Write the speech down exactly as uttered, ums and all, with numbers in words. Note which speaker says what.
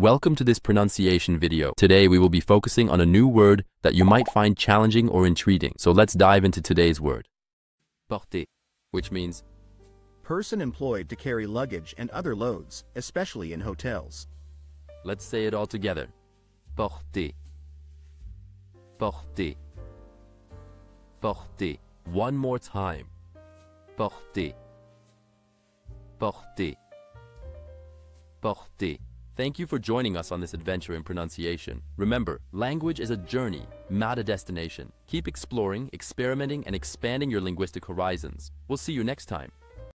Speaker 1: Welcome to this pronunciation video. Today we will be focusing on a new word that you might find challenging or intriguing. So let's dive into today's word. Porter, which means
Speaker 2: person employed to carry luggage and other loads, especially in hotels.
Speaker 1: Let's say it all together. Porter. Porter. Porter. One more time. Porter. Porter. Porter. Thank you for joining us on this adventure in pronunciation. Remember, language is a journey, not a destination. Keep exploring, experimenting, and expanding your linguistic horizons. We'll see you next time.